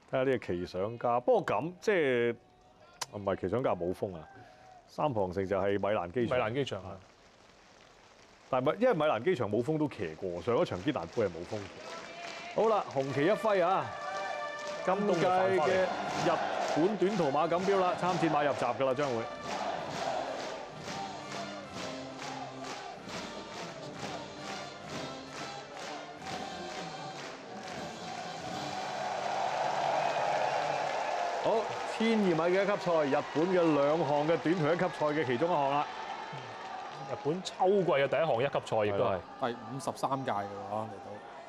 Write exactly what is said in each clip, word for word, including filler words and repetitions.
睇下呢個奇想家，不過咁即係唔係奇想家冇風啊？三旁城就係米蘭機米場， 蘭機場啊， 但係因為米蘭機場冇風都騎過，上一場基達杯係冇風騎。好啦，紅旗一揮啊！今屆嘅日本短途馬錦標啦，參戰馬入閘㗎啦，將會。好，千二米嘅一級賽，日本嘅兩項嘅短途一級賽嘅其中一項啦。 日本秋季嘅第一項一級賽亦都係第五十三屆嘅喎嚟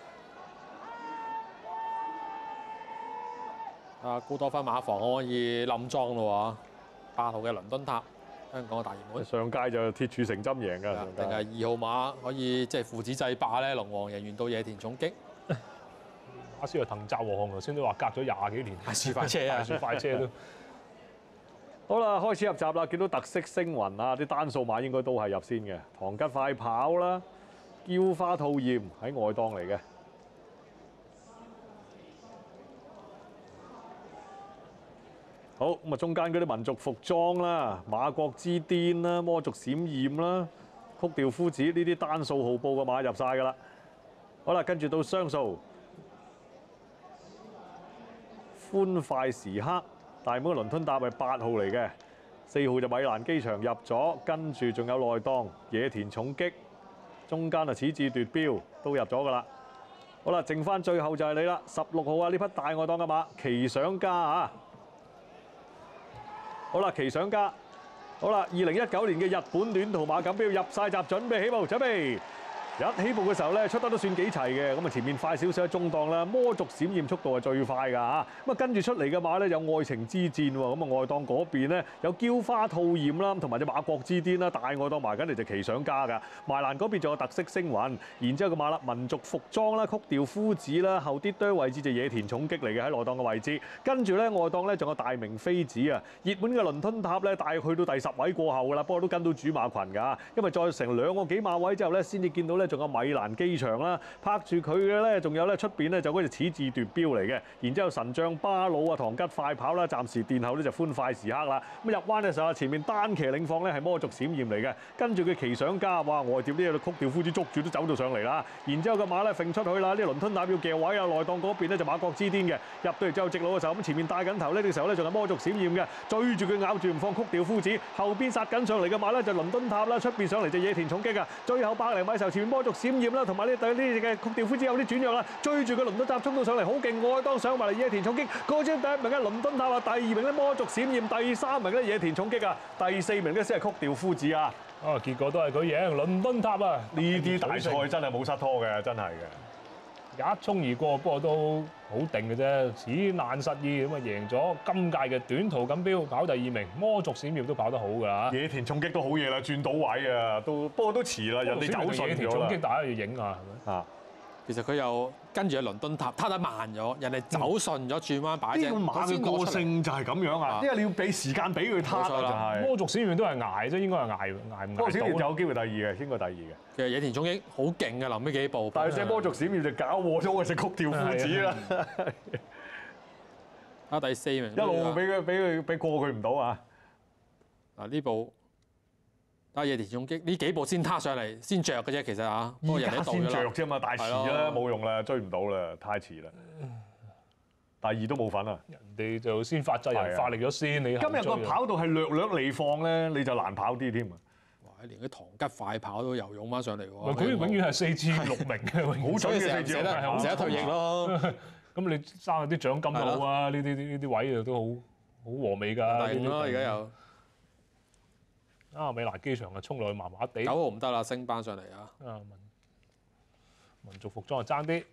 到。啊，古多芬馬房可以冧莊咯喎，八號嘅倫敦塔，香港嘅大熱門。 上屆就鐵柱成針贏㗎，上定係屆。 二號馬可以即係父子制霸咧？龍王贏完到野田重擊， 馬斯又騰澤和項頭先都話隔咗廿幾年， 大樹快車啊大樹快車都。 好啦，開始入閘啦，見到特色星雲啊，啲單數馬應該都係入先嘅。唐吉快跑啦，嬌花吐豔喺外檔嚟嘅。好咁啊，中間嗰啲民族服裝啦，馬國之巔啦，魔族閃焰啦，曲調夫子呢啲單數號報嘅馬入晒㗎啦。好啦，跟住到雙數，歡快時刻。大門嘅倫敦塔係八號嚟嘅，四號就米蘭機場入咗，跟住仲有內檔野田重擊，中間啊始至奪標都入咗㗎啦。好啦，剩翻最後就係你啦，十六號啊呢匹大外檔嘅馬奇想家啊！好啦，奇想家，好啦，二零一九年嘅日本短途馬錦標入晒閘，準備起步，準備。一起步嘅時候咧，出得都算幾齊嘅，咁啊前面快少少喺中檔啦，魔族閃焰速度係最快㗎嚇，咁啊跟住出嚟嘅馬咧有愛情之戰喎，咁啊外檔嗰邊咧有嬌花吐豔啦，同埋隻馬國之巔啦，大外檔埋緊嚟就奇想家㗎，埋欄嗰邊仲有特色星雲，然之後個馬啦民族服裝啦，曲調夫子啦，後啲堆位置就野田重擊嚟嘅喺內檔嘅位置，跟住咧外檔咧仲有大明妃子啊，熱門嘅倫敦塔咧大約去到第十位過後㗎啦，不過都跟到主馬群㗎，因為再成兩個幾馬位之後咧先至見到咧。仲有米蘭機場啦，拍住佢嘅咧，仲有咧出邊咧就嗰隻始至奪標嚟嘅，然之後神將巴魯啊、唐吉快跑啦，暫時殿後呢就歡快時刻啦。咁入彎嘅時候，前面單騎領放咧係魔族閃焰嚟嘅，跟住佢奇想家，哇外調呢個曲調夫子捉住都走到上嚟啦。然之後個馬咧揈出去啦，呢個倫敦塔要騎位啊，內檔嗰邊咧就馬國之巔嘅，入到嚟之後直路嘅時候，咁前面帶緊頭呢個時候咧仲係魔族閃焰嘅，追住佢咬住唔放曲調夫子，後邊殺緊上嚟嘅馬咧就倫敦塔啦，出邊上嚟就野田重擊啊，最後百零米時候前面魔族閃焰啦，同埋呢對呢隻嘅曲調夫子有啲轉讓啦，追住個倫敦塔衝到上嚟，好勁！外檔上埋嚟野田重擊，嗰張第一名嘅倫敦塔啊，第二名咧魔族閃焰，第三名咧野田重擊啊，第四名咧先係曲調夫子啊！ 啊，結果都係佢贏倫敦塔啊！ 呢啲大賽真係冇失拖嘅，真係嘅。 一衝而過，不過都好定嘅啫，此難實意咁啊，贏咗今屆嘅短途錦標，跑第二名，魔族閃耀都跑得好㗎啦。 野田重擊都好嘢啦，轉到位啊，都不過都遲啦，人哋走順野田咗啦。 重擊大家要影啊，係咪？ 啊！ 其實佢又跟住喺倫敦塔，撻得慢咗，人哋走順咗轉彎擺正。 呢個馬嘅個性就係咁樣啊，因為你要俾時間俾佢撻啊，就係。 魔族閃耀都係捱啫，應該係捱捱唔捱到。 魔族閃耀有機會第二嘅，應該第二嘅。 其實野田重擊好勁嘅，臨尾幾步。 但係隻魔族閃耀就搞禍咗嗰隻曲調夫子啦。 啊，第四名一路俾佢俾佢俾過佢唔到啊！ 嗱呢步。但係野田重擊呢幾步先撻上嚟，先着嘅啫，其實啊，不過人哋先着啫嘛，但係遲啦，冇用啦，追唔到啦，太遲啦。第二都冇份啊！ 人哋就先發制人，發力咗先。你今日個跑道係略略離放咧，你就難跑啲添啊！ 哇！連啲唐吉快跑都游湧翻上嚟喎。 佢永遠係四至六名嘅， 好準嘅四至六名， 成日退役咯。 咁你爭啲獎金都好啊！呢啲呢啲位都好好和美㗎。 第五咯，而家有。 啊！米蘭機場啊，衝落去麻麻地。 九號唔得啦，升班上嚟啊！ 啊民民族服裝啊，爭啲。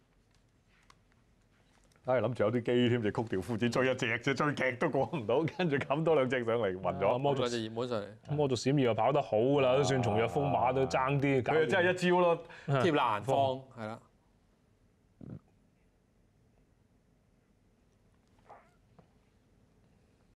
唉，諗住有啲機添，隻曲調夫子追一隻啫，追極都過唔到，跟住冚多兩隻上嚟，暈咗。 魔族隻熱門上嚟。 魔族閃耀又跑得好㗎啦，都算重躍風馬都爭啲。 佢真係一招咯， 貼欄放係啦。